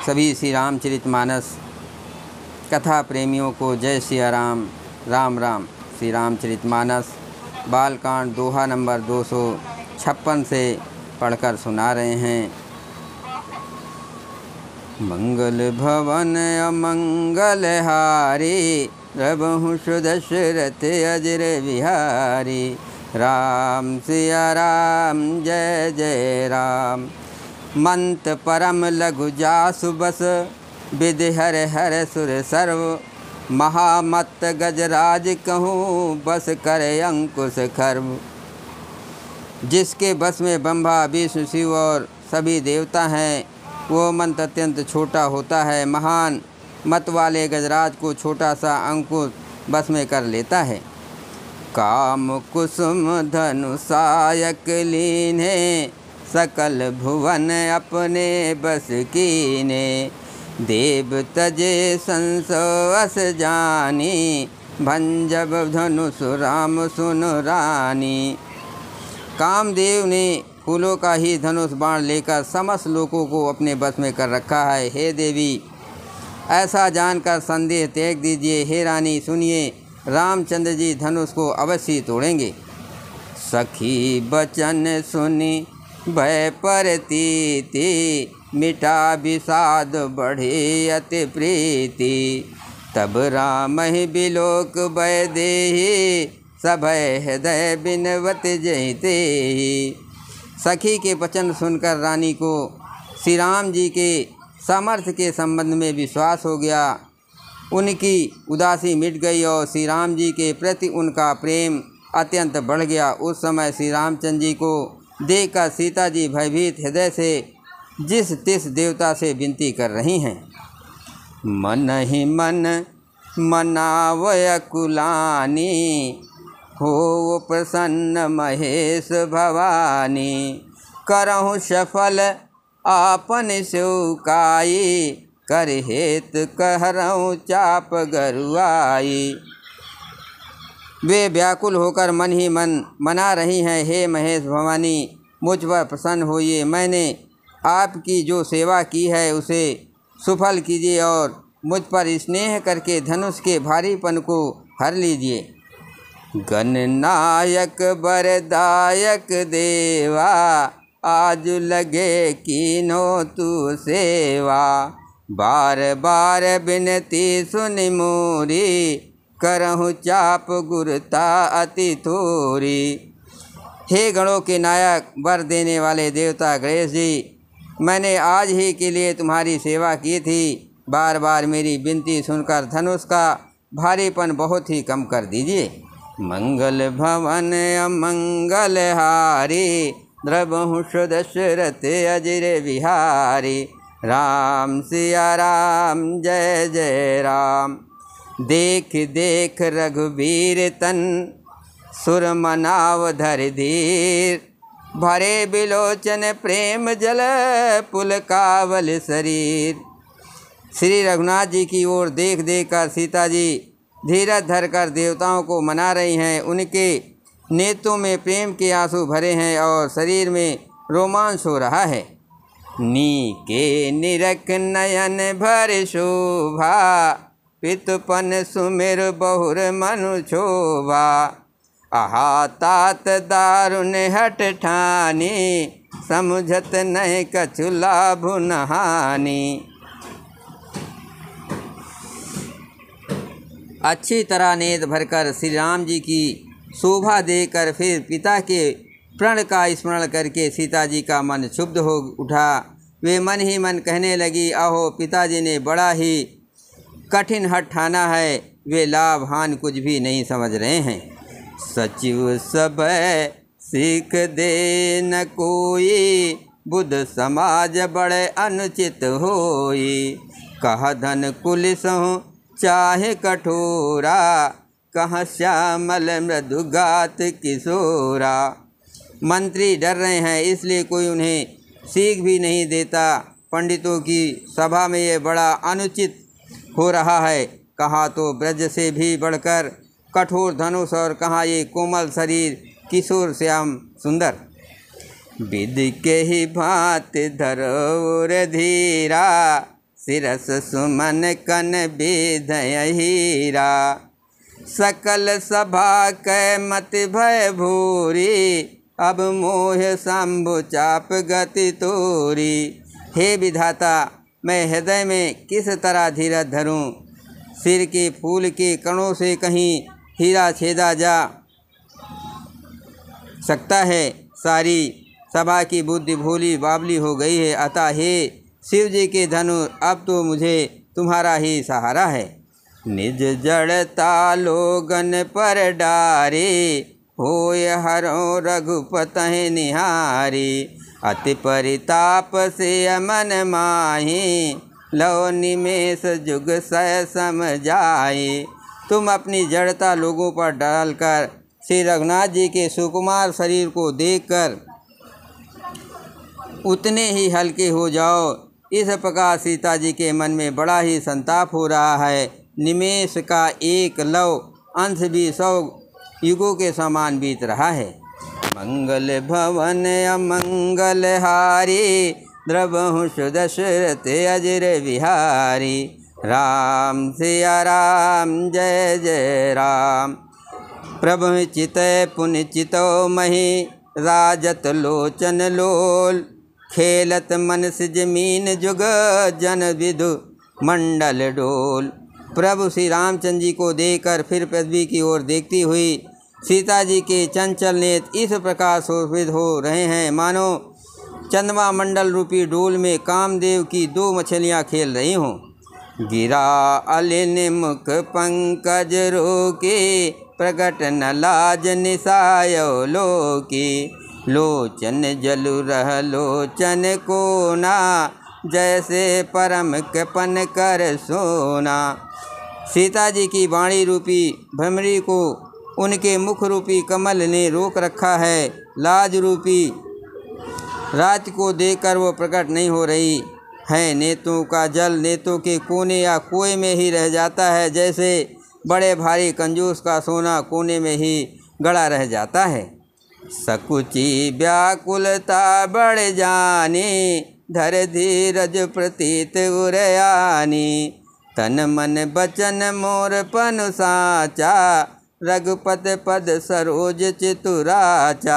सभी श्री रामचरितमानस कथा प्रेमियों को जय सिया राम। राम राम। श्री रामचरितमानस बालकांड दोहा नंबर 256 से पढ़कर सुना रहे हैं। मंगल भवन अमंगल हारी, प्रभु सुदशरथ अजर विहारी। राम सिया राम जय जय राम। मंत परम लघु जासु बस, विधि हर हर सुर सर्व। महामत्त गजराज कहूँ, बस करे अंकुश खर्व। जिसके बस में ब्रह्मा विष्णु शिव और सभी देवता हैं, वो मंत्र अत्यंत छोटा होता है। महान मत वाले गजराज को छोटा सा अंकुश बस में कर लेता है। काम कुसुम धनुषायक लीने, सकल भुवन अपने बस कीने। देव तजे संसोअस जानी, भंजब धनुष राम सुन रानी। कामदेव ने फूलों का ही धनुष बाण लेकर समस्त लोगों को अपने बस में कर रखा है। हे देवी, ऐसा जानकर संदेह त्याग दीजिए। हे रानी सुनिए, रामचंद्र जी धनुष को अवश्य तोड़ेंगे। सखी बचन सुनी भय परतीति, मिटा विषाद बढ़े अति प्रीति। तब राम ही बिलोक भय देहि, सभय हृदय बिनवत जयते। सखी के वचन सुनकर रानी को श्री राम जी के सामर्थ्य के संबंध में विश्वास हो गया। उनकी उदासी मिट गई और श्री राम जी के प्रति उनका प्रेम अत्यंत बढ़ गया। उस समय श्री रामचंद्र जी को देखकर सीता जी भयभीत हृदय से जिस तिस देवता से विनती कर रही हैं। मन ही मन मनावय कुलानी, हो प्रसन्न महेश भवानी। करहु सफल आपन सेवकाई, कर हेत कहरऊँ चाप गरुआई। वे व्याकुल होकर मन ही मन मना रही हैं, हे महेश भवानी, मुझ पर प्रसन्न होइए। मैंने आपकी जो सेवा की है उसे सुफल कीजिए और मुझ पर स्नेह करके धनुष के भारीपन को हर लीजिए। गणनायक वरदायक देवा, आज लगे कीनो तू सेवा। बार बार बिनती सुनि मोरी, करहु चाप गुरता अति थोरी। हे गणों के नायक, वर देने वाले देवता गणेश जी, मैंने आज ही के लिए तुम्हारी सेवा की थी। बार बार मेरी विनती सुनकर धनुष का भारीपन बहुत ही कम कर दीजिए। मंगल भवन अमंगल हारी, द्रवहु दशरथ अजर विहारी। राम सिया राम जय जय राम। देख देख रघुबीर तन, सुर मनाव धर धीर। भरे बिलोचन प्रेम जल, पुल कावल शरीर। श्री रघुनाथ जी की ओर देख देख कर सीता जी धीरज धरकर देवताओं को मना रही हैं। उनके नेत्रों में प्रेम के आंसू भरे हैं और शरीर में रोमांच हो रहा है। नीके निरख नयन भर शोभा, पितुपन सुमिर बहुर मनु शोभा। आहा तात दारुण हट ठानी, समझत नहीं कछु लाभ नहानी। अच्छी तरह नेत्र भरकर श्री राम जी की शोभा देकर फिर पिता के प्रण का स्मरण करके सीता जी का मन क्षुब्ध हो उठा। वे मन ही मन कहने लगी, अहो पिताजी ने बड़ा ही कठिन हठ ठाना है। वे लाभ हानि कुछ भी नहीं समझ रहे हैं। सचिव सब सीख दे न कोई, बुध समाज बड़े अनुचित होई। कह धन कुलिसहु चाहे कठोरा, कहाँ श्यामल मृदुगात किशोरा। मंत्री डर रहे हैं, इसलिए कोई उन्हें सीख भी नहीं देता। पंडितों की सभा में ये बड़ा अनुचित हो रहा है। कहाँ तो ब्रज से भी बढ़कर कठोर धनुष और कहाँ ये कोमल शरीर किशोर श्याम सुंदर। विधि के ही भांति धरोर धीरा, सिरस सुमन कन विधय हीरा। सकल सभा कै मति भय भूरी, अब मोह शंभु चाप गति तोरी। हे विधाता, मैं हृदय में किस तरह धीरज धरूं? सिर के फूल के कणों से कहीं हीरा छेदा जा सकता है? सारी सभा की बुद्धि भोली बावली हो गई है। अतः हे शिव जी के धनु, अब तो मुझे तुम्हारा ही सहारा है। निज जड़ता लोगन पर डारे, होय हरो रघुपतहि निहारी। अति परिताप से मन माही, लो निमेष जुग सह समझाए। तुम अपनी जड़ता लोगों पर डालकर श्री रघुनाथ जी के सुकुमार शरीर को देखकर उतने ही हल्के हो जाओ। इस प्रकार सीता जी के मन में बड़ा ही संताप हो रहा है। निमेष का एक लव अंश भी 100 युगों के समान बीत रहा है। मंगल भवन अमंगल हारी, द्रवहु सुदशरथ अजर विहारी। राम सिया राम जय जय राम। प्रभु चितय पुनि चितो मही, राजत लोचन लोल। खेलत मन से जमीन जुग, जन विदु मंडल डोल। प्रभु श्री रामचंद्र जी को देखकर फिर पृथ्वी की ओर देखती हुई सीता जी के चंचल नेत्र इस प्रकार शोभित हो रहे हैं, मानो चंद्रमा मंडल रूपी डोल में कामदेव की 2 मछलियां खेल रही हों। गिरा अलिन मुख पंकज रोके, प्रगट न लाज निसायो लोकी। लोचन जलु रह लोचन कोना, जैसे परम कृपन कर सोना। सीता जी की वाणी रूपी भ्रमरी को उनके मुख रूपी कमल ने रोक रखा है। लाज रूपी रात को देखकर वो प्रकट नहीं हो रही है। नेत्रों का जल नेत्रों के कोने या कोए में ही रह जाता है, जैसे बड़े भारी कंजूस का सोना कोने में ही गड़ा रह जाता है। सकुची व्याकुलता बढ़ जानी, धर धीरज प्रतीत उरयानी। तन मन बचन मोर पनु साचा, रघुपत पद सरोज चितुराचा।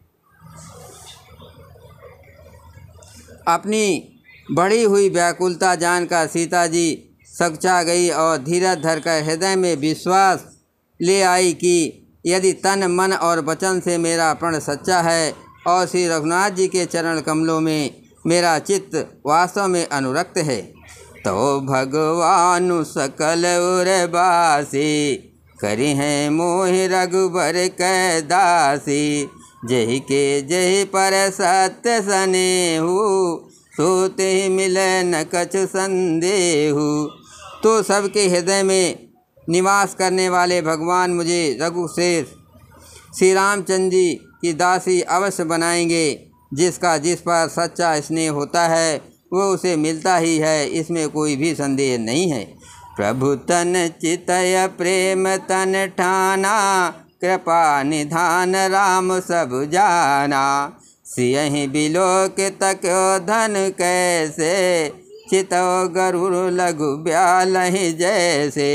अपनी बढ़ी हुई व्याकुलता जानकर सीता जी सकचा गई और धीरज धरकर हृदय में विश्वास ले आई कि यदि तन मन और वचन से मेरा प्रण सच्चा है और श्री रघुनाथ जी के चरण कमलों में मेरा चित्त वास्तव में अनुरक्त है, तो भगवानु सकल उरबासी। करी हैं मोह रघुबर कै दासी। जहि के जहि पर सत्य सनेहु, सोते ही मिले न कछु संदेहु। तो सबके हृदय में निवास करने वाले भगवान मुझे रघुश्रेष्ठ श्री रामचंद्र जी की दासी अवश्य बनाएंगे। जिसका जिस पर सच्चा स्नेह होता है वो उसे मिलता ही है, इसमें कोई भी संदेह नहीं है। प्रभु तन चितय प्रेम तन ठाना, कृपा निधान राम सब जाना। सियहि बिलोक तक धन कैसे, चितो गरुड़ लघु ब्यालहि जैसे।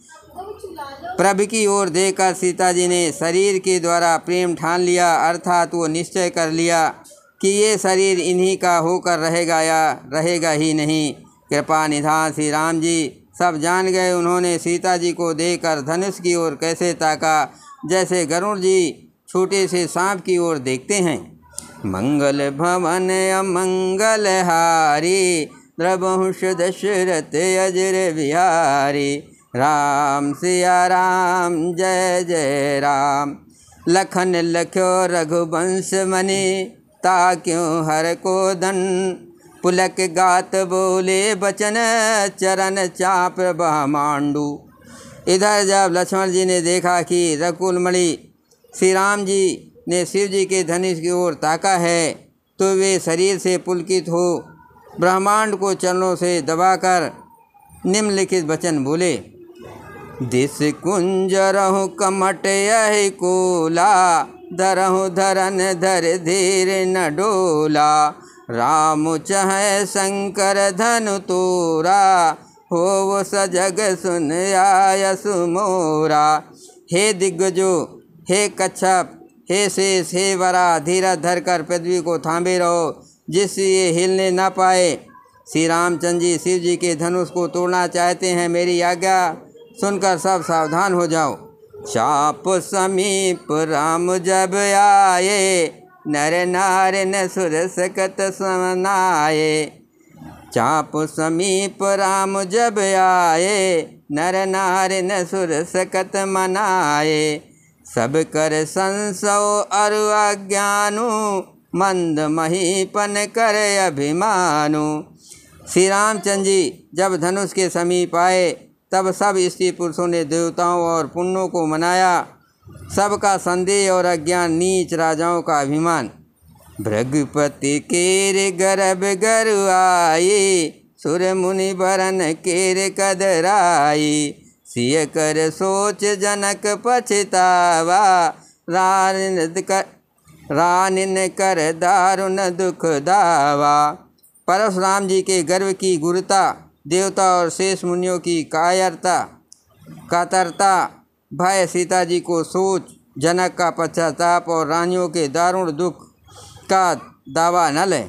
प्रभु की ओर देखकर सीता जी ने शरीर के द्वारा प्रेम ठान लिया, अर्थात वो निश्चय कर लिया कि ये शरीर इन्हीं का होकर रहेगा या रहेगा ही नहीं। कृपा निधान श्री राम जी सब जान गए। उन्होंने सीता जी को देखकर धनुष की ओर कैसे ताका, जैसे गरुड़ जी छोटे से सांप की ओर देखते हैं। मंगल भवन अमंगल हारी, द्रवहुष दशरथ अजर बिहारी। राम सिया राम जय जय राम। लखन लख्यो रघुवंश मनि, ताक्यों हर को दन। पुलक गात बोले बचन, चरण चाप ब्रह्मांडू। इधर जब लक्ष्मण जी ने देखा कि रघुकुलमणि श्री राम जी ने शिव जी के धनुष की ओर ताका है, तो वे शरीर से पुलकित हो ब्रह्मांड को चरणों से दबाकर निम्नलिखित वचन बोले। दिस कुंज रहु कमट यहि कोला, धरहु धरन धर धीर न डोला। राम चाहे शंकर धनु तोरा, हो सजग सुन आयसु मोरा। हे दिग्गजो, हे कच्छप, हे शेष, हे वरा, धीरज धर कर पृथ्वी को थामे रहो, जिससे ये हिलने न पाए। श्री रामचंद्र जी शिव जी के धनुष को तोड़ना चाहते हैं, मेरी आज्ञा सुनकर सब सावधान हो जाओ। चाप समीप राम जब आए, नर नार न सुर सकत समनाए। चाप समीप राम जब आए, नर नार न सुर सकत मनाए। सब कर संसो अरु अज्ञानु, मंद महीपन कर अभिमानु। श्री रामचंद्र जी जब धनुष के समीप आए, तब सब स्त्री पुरुषों ने देवताओं और पुण्यों को मनाया। सबका संदेह और अज्ञान, नीच राजाओं का अभिमान। भृगुपति केर गर्भ गरु आई, सुर मुनि बरन केर कदराई। सिय कर सोच जनक पछतावा, रानिन कर दारुण दुख दावा। परशुराम जी के गर्व की गुरुता, देवता और शेष मुनियों की कातरता, भय, सीता जी को सोच, जनक का पश्चाताप और रानियों के दारुण दुख का दावा न ले।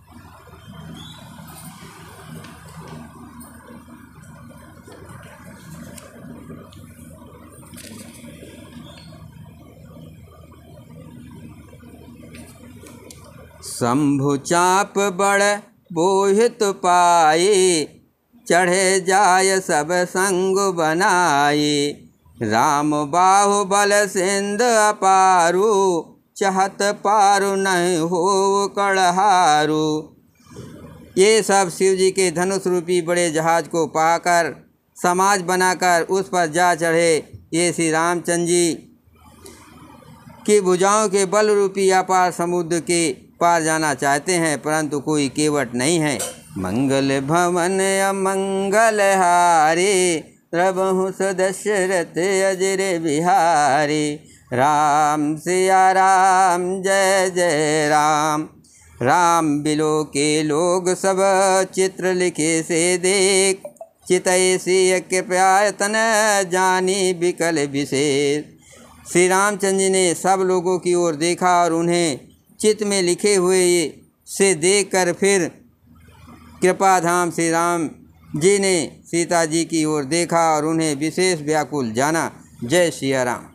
शंभु चाप बड़ बोहित पाए, चढ़े जाय सब संग बनाए। राम बाहु बल सिंध अपारू, चाहत पारु नहीं हो कड़हारू। ये सब शिव जी के धनुष रूपी बड़े जहाज को पाकर, समाज बनाकर उस पर जा चढ़े। ये श्री रामचंद्र जी की भुजाओं के बल रूपी अपार समुद्र के पार जाना चाहते हैं, परंतु कोई केवट नहीं है। मंगल भवन अमंगल हारी, प्रभु दशरथ अजर बिहारी। राम सिया राम जय जय राम। राम बिलो के लोग सब, चित्र लिखे से देख। चितैसी कृपयायतन, जानी विकल विशेष। श्री रामचंद्र जी ने सब लोगों की ओर देखा और उन्हें चित्त में लिखे हुए से देखकर फिर कृपाधाम श्री राम जी ने सीता जी की ओर देखा और उन्हें विशेष व्याकुल जाना। जय सिया राम।